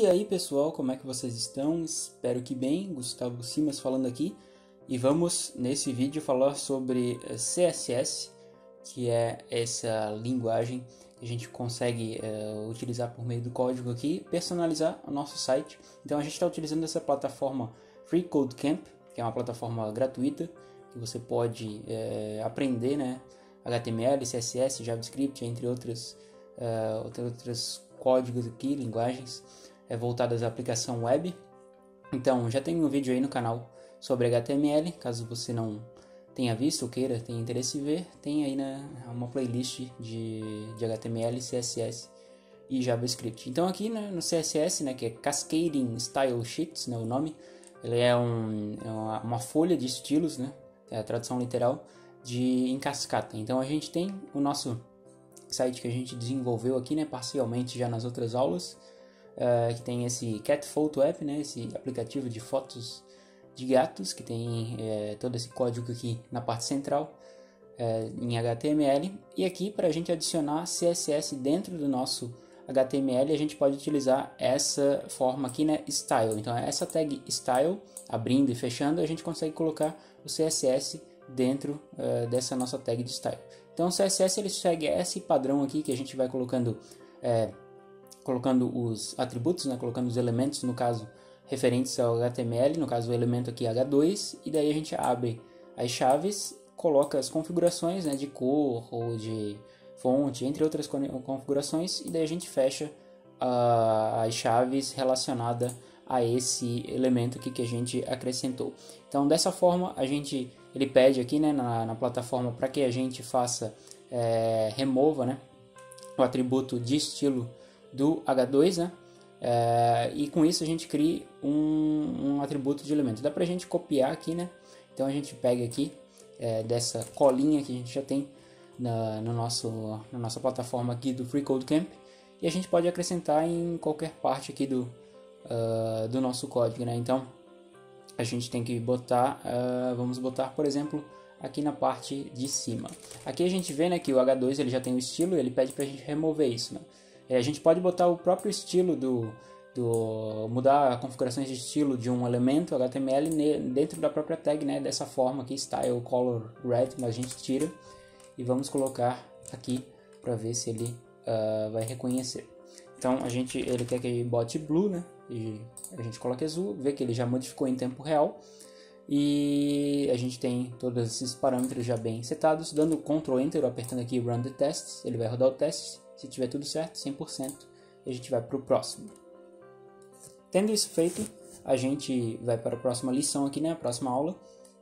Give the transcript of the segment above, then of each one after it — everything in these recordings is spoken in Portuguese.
E aí pessoal, como é que vocês estão? Espero que bem, Gustavo Simas falando aqui. E vamos nesse vídeo falar sobre CSS, que é essa linguagem que a gente consegue utilizar por meio do código aqui, personalizar o nosso site. Então a gente está utilizando essa plataforma FreeCodeCamp, que é uma plataforma gratuita, que você pode aprender, né, HTML, CSS, JavaScript, entre outros códigos aqui, linguagens voltadas à aplicação web. Então já tem um vídeo aí no canal sobre HTML, caso você não tenha visto ou queira, tenha interesse em ver, tem aí uma playlist de HTML, CSS e JavaScript. Então aqui no CSS, né, que é Cascading Style Sheets, né, o nome, ele é uma folha de estilos, né, é a tradução literal, em cascata. Então a gente tem o nosso site que a gente desenvolveu aqui, né, parcialmente já nas outras aulas, que tem esse Cat Photo App, né, esse aplicativo de fotos de gatos, que tem todo esse código aqui na parte central, em HTML. E aqui, para a gente adicionar CSS dentro do nosso HTML, a gente pode utilizar essa forma aqui, né, Style. Então essa tag Style, abrindo e fechando, a gente consegue colocar o CSS dentro dessa nossa tag de Style. Então o CSS ele segue esse padrão aqui que a gente vai colocando os atributos, né, colocando os elementos, no caso referentes ao HTML, no caso o elemento aqui H2, e daí a gente abre as chaves, coloca as configurações, né, de cor ou de fonte, entre outras configurações, e daí a gente fecha as chaves relacionadas a esse elemento aqui que a gente acrescentou. Então dessa forma ele pede aqui, né, na plataforma para que a gente faça, remova, né, o atributo de estilo do H2, né, e com isso a gente cria um atributo de elemento. Dá pra gente copiar aqui, né, então a gente pega aqui dessa colinha que a gente já tem na nossa plataforma aqui do FreeCodeCamp, e a gente pode acrescentar em qualquer parte aqui do nosso código, né? Então a gente tem que botar, vamos botar, por exemplo, aqui na parte de cima. Aqui a gente vê, né, que o H2 ele já tem o estilo, ele pede para a gente remover isso, né? A gente pode botar o próprio estilo mudar configurações de estilo de um elemento HTML dentro da própria tag, né? Dessa forma aqui, Style Color Red, mas a gente tira e vamos colocar aqui para ver se ele vai reconhecer. Então ele quer que bote blue, né? E a gente coloca azul, vê que ele já modificou em tempo real, e a gente tem todos esses parâmetros já bem setados. Dando Ctrl Enter, apertando aqui Run the Tests, ele vai rodar o teste. Se tiver tudo certo, 100%, a gente vai para o próximo. Tendo isso feito, a gente vai para a próxima lição aqui, né? A próxima aula,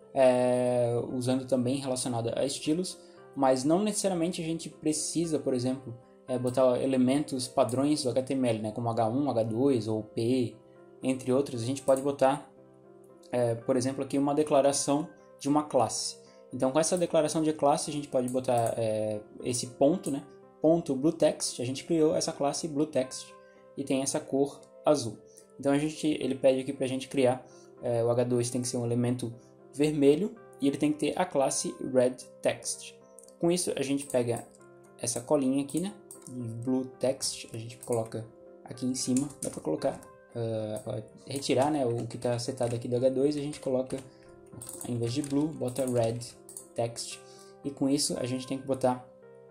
usando também relacionado a estilos, mas não necessariamente a gente precisa, por exemplo, botar elementos padrões do HTML, né, como H1, H2 ou P, entre outros. A gente pode botar, por exemplo, aqui uma declaração de uma classe. Então, com essa declaração de classe, a gente pode botar esse ponto, né, ponto blueText. A gente criou essa classe blueText e tem essa cor azul. Então, ele pede aqui para a gente criar, o H2 tem que ser um elemento vermelho e ele tem que ter a classe redText. Com isso, a gente pega essa colinha aqui, né, blueText, a gente coloca aqui em cima. Dá para colocar, retirar, né, o que está setado aqui do H2, a gente coloca, em vez de blue, bota redText. E com isso a gente tem que botar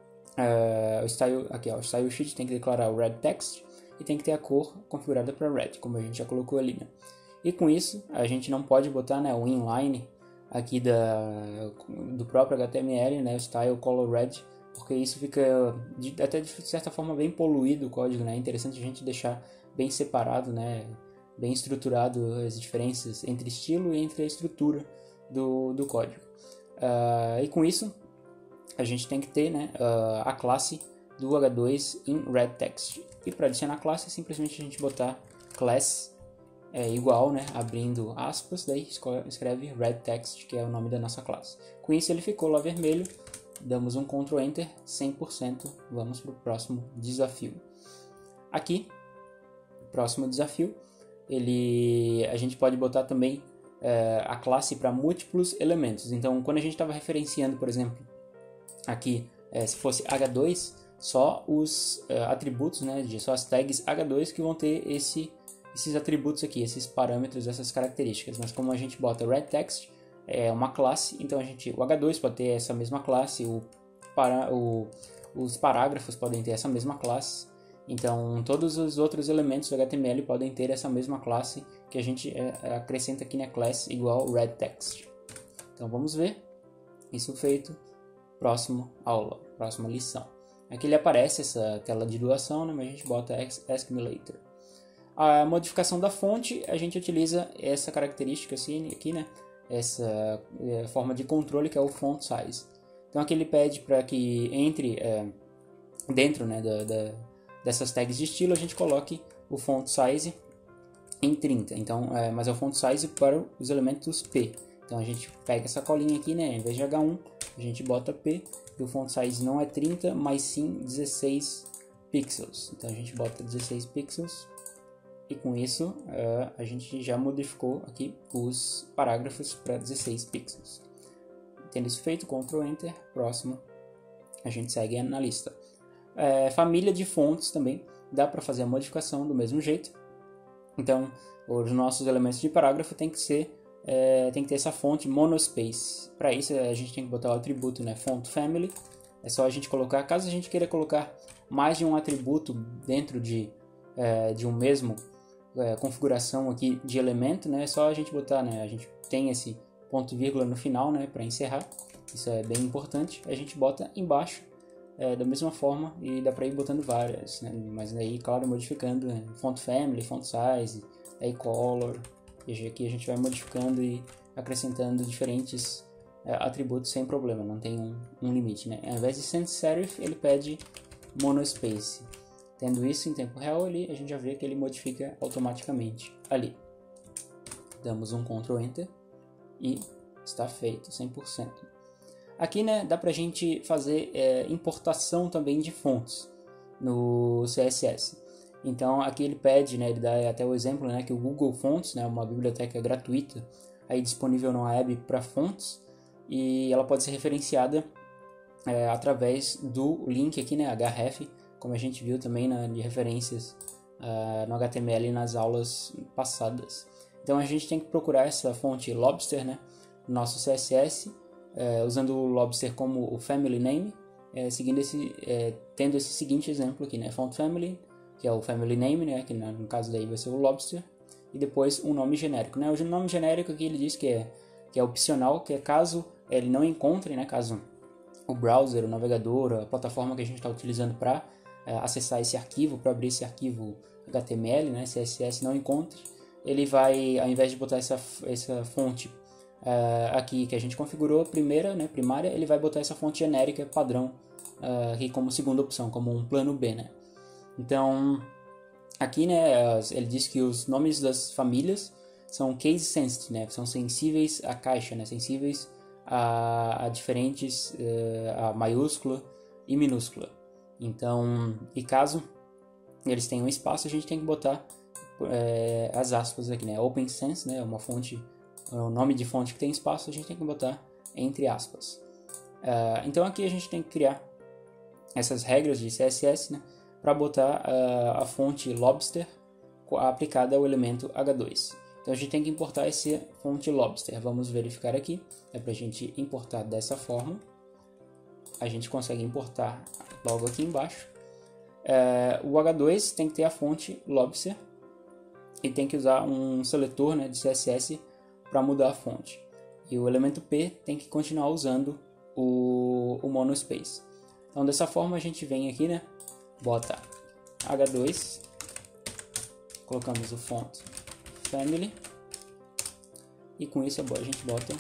o style aqui, ó, o style sheet tem que declarar o redText e tem que ter a cor configurada para red, como a gente já colocou ali, né? E com isso a gente não pode botar, né, o inline aqui do próprio HTML, né, o style color red, porque isso fica até de certa forma bem poluído o código, né? É interessante a gente deixar bem separado, né, bem estruturado as diferenças entre estilo e entre a estrutura do código. E com isso a gente tem que ter, né, a classe do H2 em redText. E para adicionar a classe é simplesmente a gente botar class igual, né, abrindo aspas, daí escreve redText, que é o nome da nossa classe. Com isso ele ficou lá vermelho. Damos um Ctrl Enter, 100%, vamos para o próximo desafio. Aqui, próximo desafio, a gente pode botar também a classe para múltiplos elementos. Então, quando a gente estava referenciando, por exemplo, aqui, se fosse H2, só os atributos, né, só as tags H2 que vão ter esses atributos aqui, esses parâmetros, essas características. Mas como a gente bota red text, é uma classe, então o H2 pode ter essa mesma classe, os parágrafos podem ter essa mesma classe. Então todos os outros elementos do HTML podem ter essa mesma classe que a gente acrescenta aqui na class igual red text. Então vamos ver isso feito. Próxima aula, próxima lição. Aqui ele aparece essa tela de doação, né, mas a gente bota Ask Me Later. A modificação da fonte, a gente utiliza essa característica assim, aqui, né, essa forma de controle que é o font size. Então aqui ele pede para que entre dentro, né, dessas tags de estilo a gente coloque o font size em 30. Então, mas é o font size para os elementos P. Então a gente pega essa colinha aqui, né, em vez de H1, a gente bota P, e o font size não é 30, mas sim 16 pixels. Então a gente bota 16 pixels, e com isso a gente já modificou aqui os parágrafos para 16 pixels. Tendo isso feito, Ctrl Enter, próximo, a gente segue na lista. Família de fontes também, dá para fazer a modificação do mesmo jeito. Então, os nossos elementos de parágrafo tem que ter essa fonte monospace. Para isso, a gente tem que botar o atributo, né, font family. É só a gente colocar, caso a gente queira colocar mais de um atributo dentro de um mesmo configuração aqui de elemento, né, é só a gente botar, né, a gente tem esse ponto vírgula no final, né, para encerrar. Isso é bem importante. A gente bota embaixo da mesma forma e dá para ir botando várias, né, mas aí, claro, modificando, né, font family, font size, aí color. E aqui a gente vai modificando e acrescentando diferentes atributos sem problema, não tem um limite, né? Ao invés de sans serif, ele pede monospace. Tendo isso em tempo real ali, a gente já vê que ele modifica automaticamente ali. Damos um Ctrl Enter e está feito 100%. Aqui, né, dá pra gente fazer importação também de fontes no CSS. Então aqui ele pede, né, ele dá até o exemplo, né, que o Google Fonts, né, uma biblioteca gratuita aí disponível na web para fontes, e ela pode ser referenciada através do link aqui, né, href, como a gente viu também de referências no HTML nas aulas passadas. Então a gente tem que procurar essa fonte Lobster, né, no nosso CSS, usando o Lobster como o family name, tendo esse seguinte exemplo aqui, né, font family, que é o family name, né, que no caso daí vai ser o Lobster, e depois um nome genérico, né? O nome genérico aqui ele diz que é opcional, que é caso ele não encontre, né, caso o browser, o navegador, a plataforma que a gente está utilizando para acessar esse arquivo, para abrir esse arquivo HTML, né, CSS, não encontre, ele vai, ao invés de botar essa fonte aqui que a gente configurou, primária, ele vai botar essa fonte genérica padrão aqui como segunda opção, como um plano B, né? Então, aqui, né, ele diz que os nomes das famílias são case sensitive, né, são sensíveis à caixa, né, sensíveis a diferentes, a maiúscula e minúscula. Então, e caso eles tenham espaço, a gente tem que botar as aspas aqui, né, open sense, né, uma fonte, o nome de fonte que tem espaço, a gente tem que botar entre aspas. Então aqui a gente tem que criar essas regras de CSS, né, para botar a fonte Lobster aplicada ao elemento H2. Então a gente tem que importar essa fonte Lobster. Vamos verificar aqui. É para a gente importar dessa forma. A gente consegue importar logo aqui embaixo. O H2 tem que ter a fonte Lobster e tem que usar um seletor, né, de CSS para mudar a fonte. E o elemento P tem que continuar usando o monospace. Então dessa forma a gente vem aqui, né, bota H2, colocamos o font family e com isso a gente bota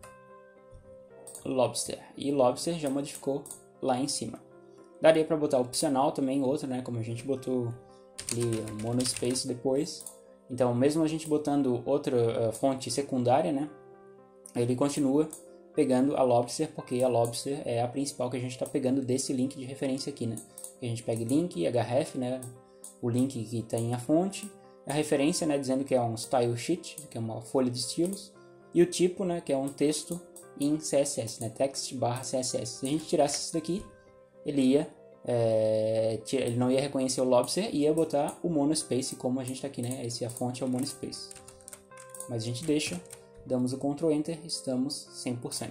Lobster, e Lobster já modificou lá em cima. Daria para botar opcional também outro, né, como a gente botou ali monospace depois. Então mesmo a gente botando outra fonte secundária, né, ele continua pegando a Lobster, porque a Lobster é a principal que a gente está pegando desse link de referência aqui, né? A gente pega link, href, né? O link que tem a fonte, a referência, né? Dizendo que é um style sheet, que é uma folha de estilos, e o tipo, né? Que é um texto em CSS, né? Text/CSS. Se a gente tirasse isso daqui, ele ia ele não ia reconhecer o lobster e ia botar o monospace como a gente está aqui, né? A fonte é o monospace. Mas a gente deixa, damos o Ctrl Enter, estamos 100%.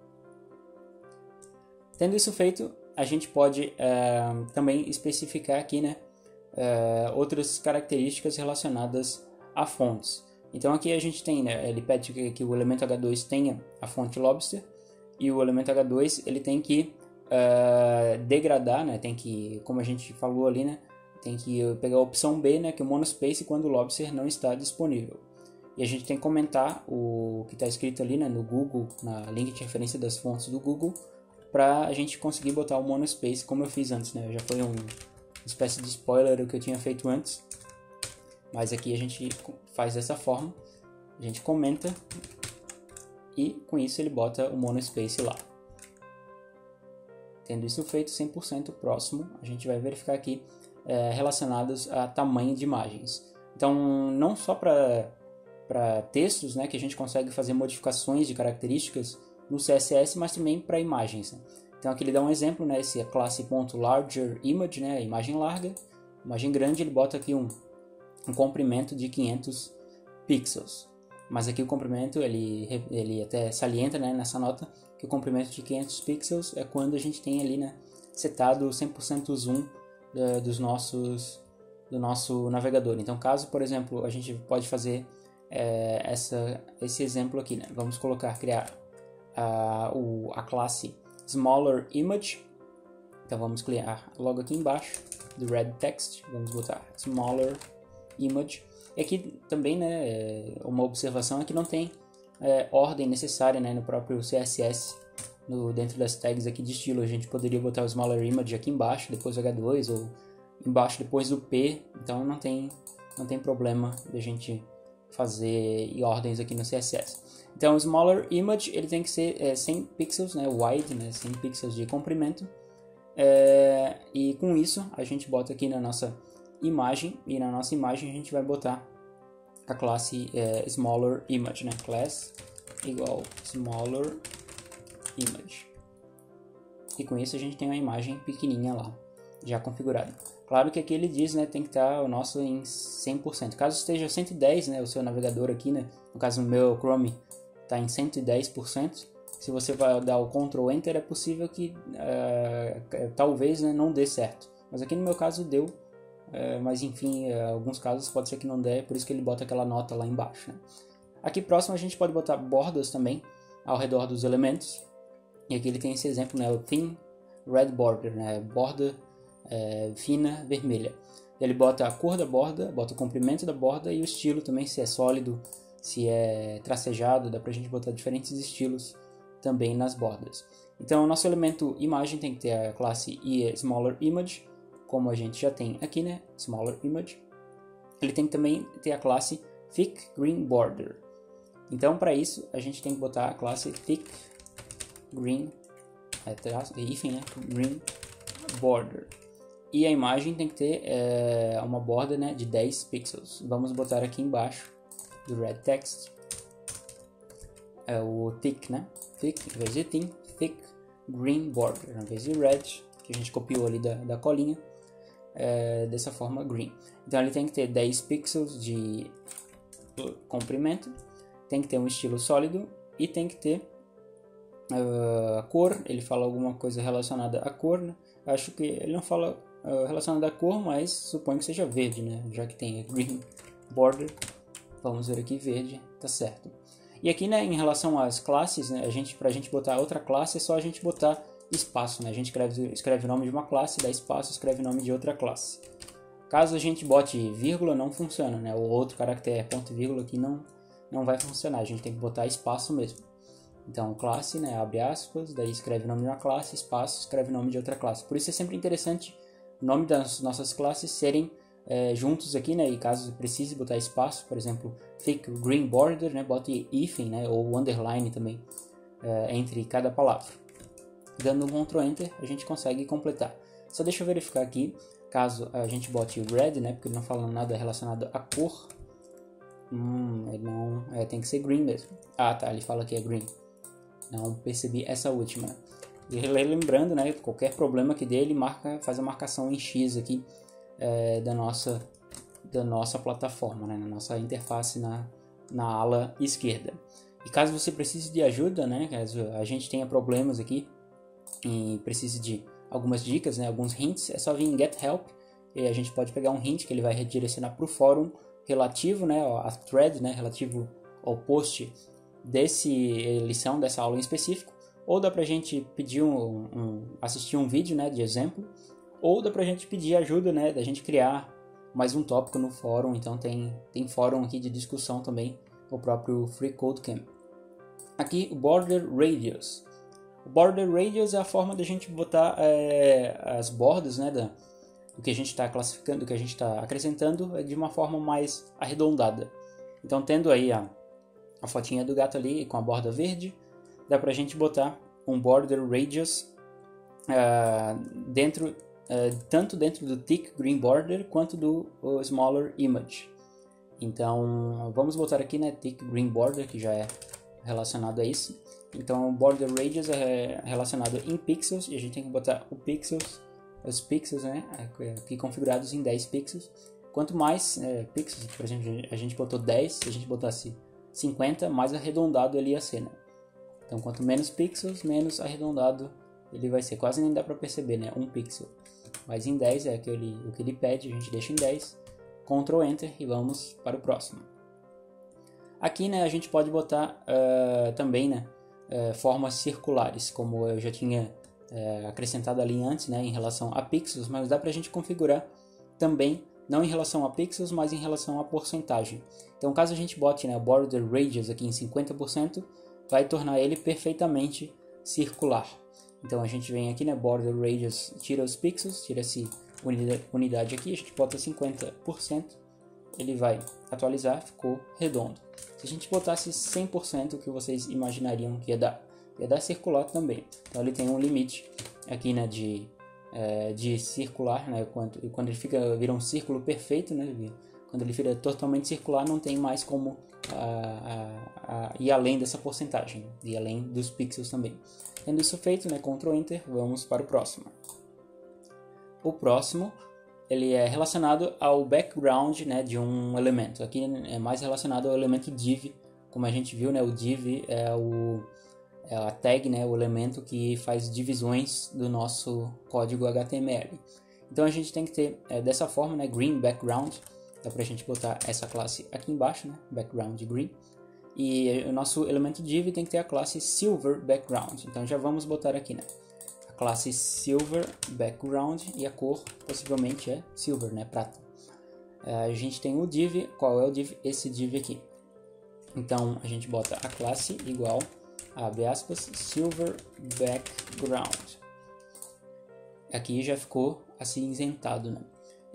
Tendo isso feito, a gente pode também especificar aqui, né, outras características relacionadas a fontes. Então aqui a gente tem, né, ele pede que o elemento H2 tenha a fonte lobster, e o elemento H2 ele tem que degradar, né, tem que, como a gente falou ali, né, tem que pegar a opção B, né, que é o monospace, quando o lobster não está disponível. E a gente tem que comentar o que está escrito ali, né, no Google, na link de referência das fontes do Google, para a gente conseguir botar o monospace como eu fiz antes, né? Já foi uma espécie de spoiler o que eu tinha feito antes, mas aqui a gente faz dessa forma, a gente comenta e com isso ele bota o monospace lá. Tendo isso feito, 100% próximo, a gente vai verificar aqui relacionados a tamanho de imagens. Então, não só para textos, né, que a gente consegue fazer modificações de características no CSS, mas também para imagens, né? Então aqui ele dá um exemplo, né, esse é classe .largerImage, né, imagem larga, imagem grande, ele bota aqui um comprimento de 500 pixels. Mas aqui o comprimento, ele até salienta, né, nessa nota, que o comprimento de 500 pixels é quando a gente tem ali, né, setado 100% zoom do nosso navegador. Então caso, por exemplo, a gente pode fazer esse exemplo aqui, né? Vamos criar a classe SmallerImage. Então vamos criar logo aqui embaixo do red text, vamos botar SmallerImage. E aqui também, né, uma observação é que não tem ordem necessária, né, no próprio CSS, dentro das tags aqui de estilo. A gente poderia botar o SmallerImage aqui embaixo, depois o H2, ou embaixo depois do P, então não tem problema de a gente fazer ordens aqui no CSS. Então o SmallerImage ele tem que ser 100 pixels, né, wide, né, 100 pixels de comprimento, e com isso a gente bota aqui na nossa imagem, e na nossa imagem a gente vai botar a classe SmallerImage, né, class igual SmallerImage, e com isso a gente tem uma imagem pequenininha lá, já configurada. Claro que aqui ele diz, né, tem que estar o nosso em 100%. Caso esteja 110, né, o seu navegador aqui, né, no caso o meu Chrome está em 110%, se você vai dar o Ctrl Enter é possível que talvez, né, não dê certo. Mas aqui no meu caso deu, mas enfim, em alguns casos pode ser que não dê, por isso que ele bota aquela nota lá embaixo, né. Aqui próximo a gente pode botar bordas também ao redor dos elementos. E aqui ele tem esse exemplo, né, o Thin Red Border, né, borda fina vermelha. Ele bota a cor da borda, bota o comprimento da borda e o estilo também, se é sólido, se é tracejado, dá pra gente botar diferentes estilos também nas bordas. Então o nosso elemento imagem tem que ter a classe SmallerImage, como a gente já tem aqui, né, SmallerImage. Ele tem que também ter a classe Thick Green Border. Então para isso a gente tem que botar a classe Thick Green, Green Border. E a imagem tem que ter uma borda, né, de 10 pixels. Vamos botar aqui embaixo do red text o thick, né? Thick, em vez de thin, thick green border, em vez de red, que a gente copiou ali da colinha, dessa forma green. Então ele tem que ter 10 pixels de comprimento, tem que ter um estilo sólido e tem que ter a cor. Ele fala alguma coisa relacionada à cor, né? Acho que ele não fala relacionado à cor, mas suponho que seja verde, né? Já que tem green border, vamos ver aqui, verde, tá certo. E aqui, né, em relação às classes, né, pra gente botar outra classe é só a gente botar espaço, né? A gente escreve o nome de uma classe, dá espaço, escreve o nome de outra classe. Caso a gente bote vírgula, não funciona, né? O outro caractere, ponto e vírgula, aqui não vai funcionar, a gente tem que botar espaço mesmo. Então, classe, né, abre aspas, daí escreve o nome de uma classe, espaço, escreve o nome de outra classe. Por isso é sempre interessante o nome das nossas classes serem juntos aqui, né, e caso precise botar espaço, por exemplo, thick green border, né, bote hífen, né, ou underline também, entre cada palavra. Dando um Ctrl Enter, a gente consegue completar. Só deixa eu verificar aqui, caso a gente bote red, né, porque ele não fala nada relacionado à cor, ele não, tem que ser green mesmo. Ah, tá, ele fala que é green. Não percebi essa última. E lembrando, né, qualquer problema que dê, ele faz a marcação em X aqui da nossa plataforma, né, na nossa interface na ala esquerda. E caso você precise de ajuda, né, caso a gente tenha problemas aqui e precise de algumas dicas, né, alguns hints, é só vir em Get Help e a gente pode pegar um hint que ele vai redirecionar para o fórum relativo, né, a thread, né, relativo ao post lição dessa aula em específico, ou dá pra gente pedir assistir um vídeo, né, de exemplo, ou dá pra gente pedir ajuda, né, da gente criar mais um tópico no fórum. Então tem fórum aqui de discussão também, o próprio Free Code Camp. Aqui o Border Radius. O Border Radius é a forma de a gente botar as bordas, né, do que a gente está classificando, do que a gente está acrescentando de uma forma mais arredondada. Então, tendo aí a fotinha do gato ali com a borda verde, dá pra gente botar um border radius tanto dentro do thick green border quanto do smaller image. Então, vamos botar aqui, né, thick green border, que já é relacionado a isso. Então, o border radius é relacionado em pixels, e a gente tem que botar os pixels, né, aqui configurados em 10 pixels. Quanto mais pixels, por exemplo, a gente botou 10, se a gente botasse 50, mais arredondado ele ia ser, né? Então, quanto menos pixels, menos arredondado ele vai ser. Quase nem dá para perceber, né? 1 pixel. Mas em 10 é o que ele pede, a gente deixa em 10. Ctrl Enter e vamos para o próximo. Aqui, né, a gente pode botar também, né, formas circulares, como eu já tinha acrescentado ali antes, né, em relação a pixels, mas dá para a gente configurar também, não em relação a pixels, mas em relação a porcentagem. Então, caso a gente bote, né, o border radius aqui em 50%, vai tornar ele perfeitamente circular. Então, a gente vem aqui, né, border radius, tira os pixels, tira essa unidade aqui, a gente bota 50%, ele vai atualizar, ficou redondo. Se a gente botasse 100%, o que vocês imaginariam que ia dar? Ia dar circular também. Então, ele tem um limite aqui, né, de circular, né, quando ele vira um círculo perfeito, né, quando ele vira totalmente circular, não tem mais como ir além dessa porcentagem, ir além dos pixels também. Tendo isso feito, né, Ctrl Enter, vamos para o próximo. O próximo, ele é relacionado ao background, né, de um elemento. Aqui é mais relacionado ao elemento div, como a gente viu, né, o div é a tag, né, o elemento que faz divisões do nosso código HTML. Então a gente tem que ter dessa forma, né, green background. Dá pra gente botar essa classe aqui embaixo, né, background green. E o nosso elemento div tem que ter a classe silver background. Então já vamos botar aqui, né, a classe silver background e a cor possivelmente é silver, né, prata. A gente tem o div, qual é o div? Esse div aqui. Então a gente bota a classe igual, abre aspas, silver background. Aqui já ficou acinzentado, né?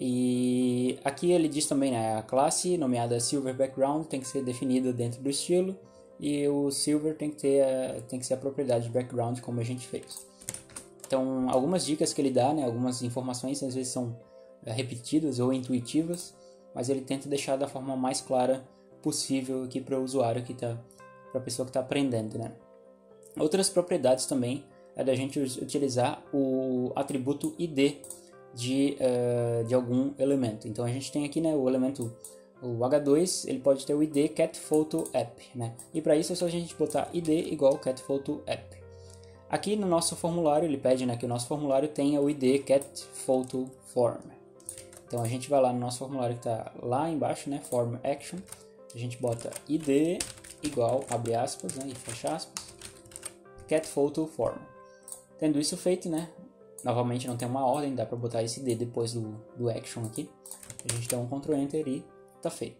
E aqui ele diz também, né, a classe nomeada silver background tem que ser definida dentro do estilo, e o silver tem que ser a propriedade de background, como a gente fez. Então, algumas dicas que ele dá, né, algumas informações às vezes são repetidas ou intuitivas, mas ele tenta deixar da forma mais clara possível aqui para o usuário, para a pessoa que está aprendendo, né? Outras propriedades também é da gente utilizar o atributo ID de algum elemento. Então a gente tem aqui, né, o elemento, o H2, ele pode ter o ID catPhotoApp, né? E para isso é só a gente botar ID igual catPhotoApp. Aqui no nosso formulário ele pede, né, que o nosso formulário tenha o ID catPhotoForm. Então a gente vai lá no nosso formulário que está lá embaixo, né, Form Action, a gente bota ID igual, abre aspas, né, e fecha aspas, catPhotoForm. Tendo isso feito, né, novamente não tem uma ordem, dá para botar esse ID depois do action aqui. A gente dá um Ctrl Enter e tá feito.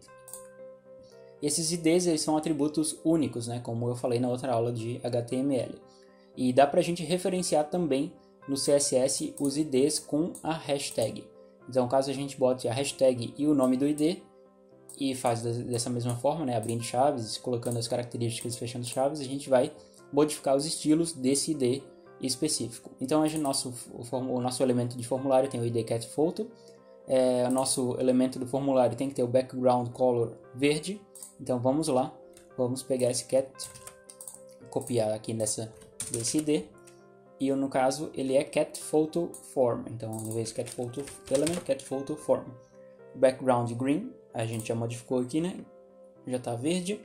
E esses IDs eles são atributos únicos, né, como eu falei na outra aula de HTML. E dá pra gente referenciar também no CSS os IDs com a hashtag. Então, caso a gente bote a hashtag e o nome do ID, e faz dessa mesma forma, né, abrindo chaves, colocando as características e fechando chaves, a gente vai modificar os estilos desse ID específico. Então, o nosso elemento de formulário tem o ID catPhoto, o nosso elemento do formulário tem que ter o background color verde. Então, vamos lá, vamos pegar esse cat, copiar aqui desse ID, e no caso ele é cat photo form. Então, ao invés de cat photo element, cat photo form. Background green, a gente já modificou aqui, né? Já está verde.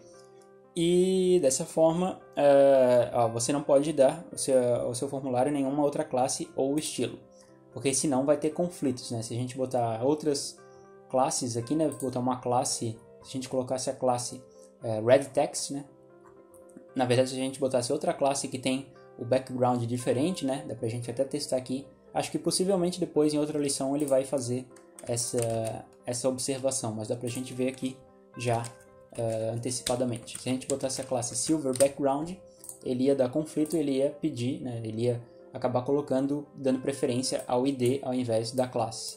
E dessa forma, você não pode dar o seu formulário nenhuma outra classe ou estilo, porque senão vai ter conflitos, né? Se a gente botar outras classes aqui, né? Botar uma classe, se a gente colocasse a classe red text, né? Na verdade, se a gente botasse outra classe que tem o background diferente, né? Dá pra gente até testar aqui. Acho que possivelmente depois em outra lição ele vai fazer essa observação, mas dá pra gente ver aqui já antecipadamente. Se a gente botasse a classe silver background, ele ia dar conflito, ele ia pedir, né? Ele ia acabar dando preferência ao ID ao invés da classe.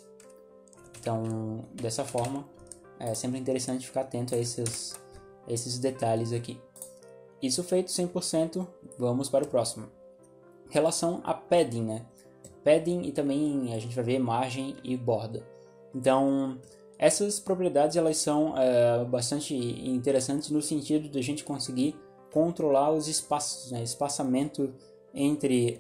Então, dessa forma, é sempre interessante ficar atento a esses detalhes aqui. Isso feito 100%, vamos para o próximo. Relação a padding, né? Padding e também a gente vai ver margem e borda. Então, essas propriedades elas são bastante interessantes no sentido de a gente conseguir controlar os espaços, né? Espaçamento entre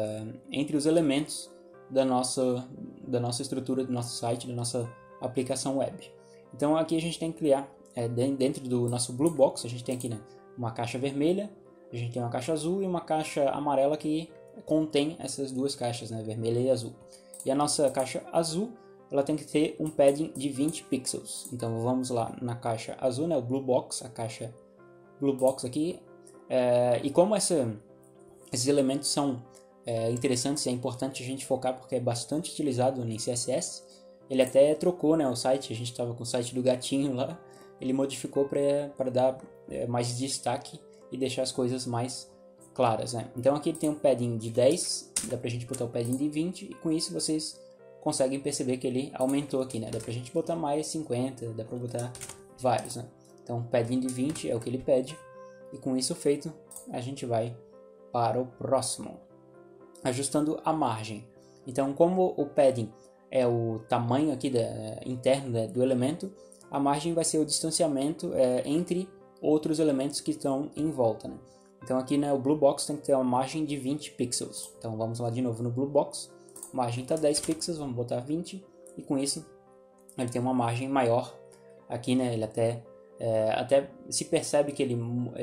os elementos da nossa estrutura, do nosso site, da nossa aplicação web. Então aqui a gente tem que criar, dentro do nosso Blue Box, a gente tem aqui, né, uma caixa vermelha, a gente tem uma caixa azul e uma caixa amarela que contém essas duas caixas, né, vermelha e azul. E a nossa caixa azul, ela tem que ter um padding de 20 pixels. Então vamos lá na caixa azul, né, o Blue Box, a caixa Blue Box aqui. E como esses elementos são interessantes, é importante a gente focar porque é bastante utilizado em CSS. Ele até trocou, né, o site, a gente estava com o site do gatinho lá, ele modificou para dar mais destaque e deixar as coisas mais claras, né? Então aqui ele tem um padding de 10, dá pra gente botar o padding de 20 e com isso vocês conseguem perceber que ele aumentou aqui, né? Dá pra gente botar mais 50, dá pra botar vários, né? Então o padding de 20 é o que ele pede e com isso feito a gente vai para o próximo. Ajustando a margem. Então, como o padding é o tamanho aqui interno do elemento, a margem vai ser o distanciamento entre outros elementos que estão em volta, né? Então aqui, né, o Blue Box tem que ter uma margem de 20 pixels. Então vamos lá de novo no Blue Box. A margem está 10 pixels, vamos botar 20 e com isso ele tem uma margem maior. Aqui, né, ele até se percebe que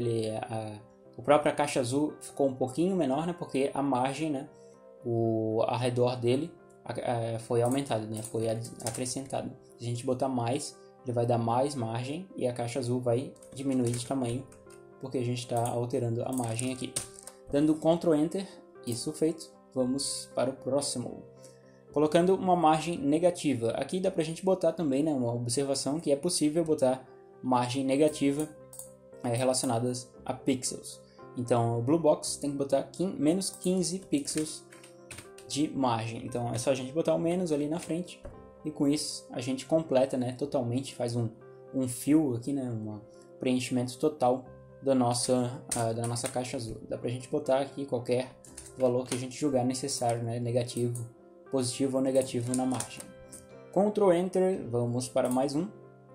a própria caixa azul ficou um pouquinho menor, né, porque a margem, né, ao redor dele foi aumentado, né, foi acrescentado. Se a gente botar mais, ele vai dar mais margem e a caixa azul vai diminuir de tamanho, porque a gente está alterando a margem aqui. Dando Ctrl Enter, isso feito, vamos para o próximo. Colocando uma margem negativa. Aqui dá para a gente botar também, né, uma observação que é possível botar margem negativa relacionadas a pixels. Então o Blue Box tem que botar menos 15 pixels de margem. Então é só a gente botar o menos ali na frente e com isso a gente completa, né, totalmente, faz um fill aqui, né, um preenchimento total da nossa caixa azul. Dá pra gente botar aqui qualquer valor que a gente julgar necessário, né, negativo, positivo ou negativo na margem. Ctrl Enter, vamos para mais um.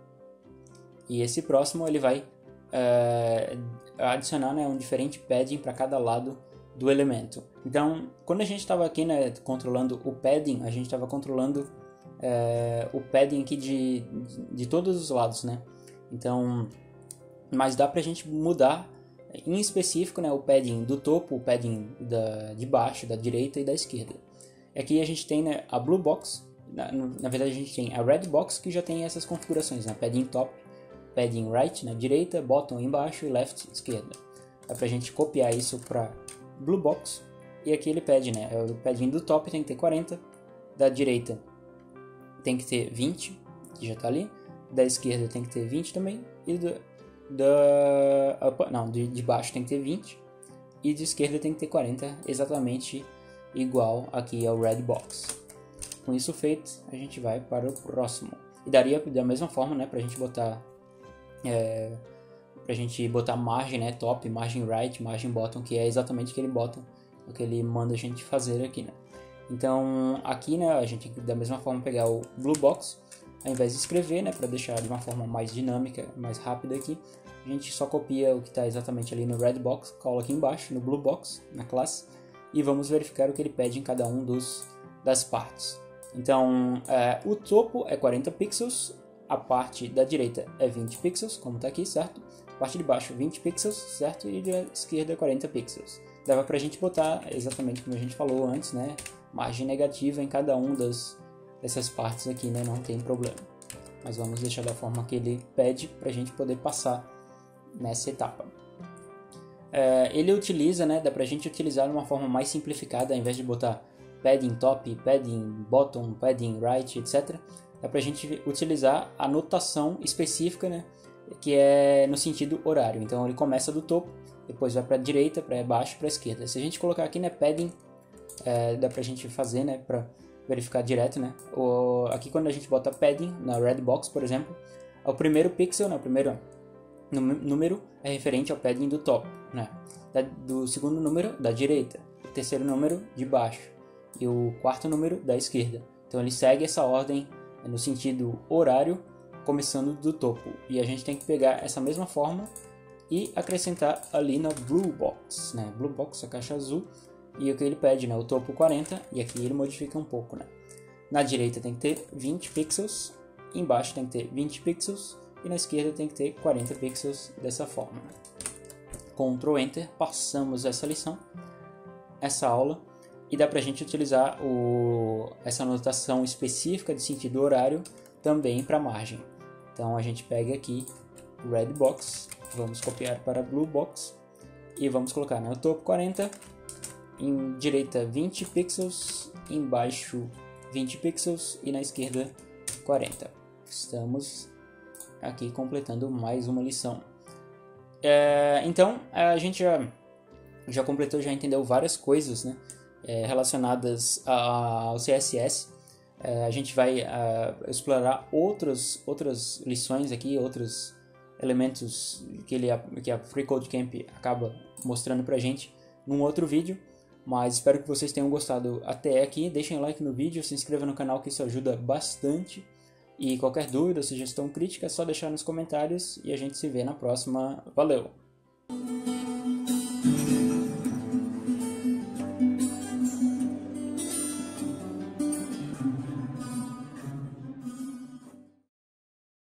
E esse próximo ele vai adicionar, né, um diferente padding para cada lado do elemento. Então, quando a gente estava aqui, né, controlando o padding, a gente estava controlando o padding aqui de todos os lados, né? Então, mas dá pra gente mudar em específico, né, o padding do topo, o padding de baixo, da direita e da esquerda. Aqui a gente tem, né, a Blue Box, na verdade a gente tem a Red Box que já tem essas configurações, né, padding top, padding right, né, direita, bottom embaixo e left, esquerda. Dá pra gente copiar isso para Blue Box e aqui ele pede, né, o padding do top tem que ter 40, da direita tem que ter 20, que já está ali, da esquerda tem que ter 20 também, e de baixo tem que ter 20, e de esquerda tem que ter 40, exatamente igual aqui ao Red Box. Com isso feito, a gente vai para o próximo. E daria da mesma forma, né, para a gente botar margem, né, top, margem right, margem bottom, que é exatamente aquele bottom, o que ele manda a gente fazer aqui, né. Então aqui, né, a gente tem que da mesma forma pegar o Blue Box, ao invés de escrever, né, para deixar de uma forma mais dinâmica, mais rápida aqui, a gente só copia o que está exatamente ali no Red Box, cola aqui embaixo no Blue Box, na classe, e vamos verificar o que ele pede em cada um das partes. Então, o topo é 40 pixels, a parte da direita é 20 pixels, como está aqui, certo? A parte de baixo 20 pixels, certo? E da esquerda 40 pixels. Dava pra gente botar, exatamente como a gente falou antes, né? Margem negativa em cada um dessas partes aqui, né? Não tem problema. Mas vamos deixar da forma que ele pede pra gente poder passar nessa etapa. Ele utiliza, né? Dá pra gente utilizar de uma forma mais simplificada, ao invés de botar padding top, padding bottom, padding right, etc. Dá pra gente utilizar a notação específica, né? Que é no sentido horário. Então ele começa do topo, depois vai para a direita, para baixo, para a esquerda. Se a gente colocar aqui, né, padding, dá pra gente fazer, né, para verificar direto, né? Aqui quando a gente bota padding na red box, por exemplo, o primeiro pixel, né, o primeiro número é referente ao padding do top, né? Do segundo número da direita, o terceiro número de baixo e o quarto número da esquerda. Então ele segue essa ordem no sentido horário, começando do topo. E a gente tem que pegar essa mesma forma e acrescentar ali na Blue Box, né? Blue Box, a caixa azul, e o que ele pede, né? O topo 40, e aqui ele modifica um pouco, né? Na direita tem que ter 20 pixels, embaixo tem que ter 20 pixels, e na esquerda tem que ter 40 pixels dessa forma. Ctrl Enter, passamos essa lição, essa aula, e dá pra gente utilizar essa anotação específica de sentido horário também para margem. Então a gente pega aqui Red Box, vamos copiar para Blue Box e vamos colocar no topo 40, em direita 20 pixels, embaixo 20 pixels e na esquerda 40. Estamos aqui completando mais uma lição. Então a gente já completou, já entendeu várias coisas, né, relacionadas ao CSS. A gente vai explorar outras lições aqui, outros elementos que a Free Code Camp acaba mostrando pra gente num outro vídeo, mas espero que vocês tenham gostado até aqui. Deixem like no vídeo, se inscreva no canal, que isso ajuda bastante, e qualquer dúvida, sugestão, crítica é só deixar nos comentários e a gente se vê na próxima. Valeu!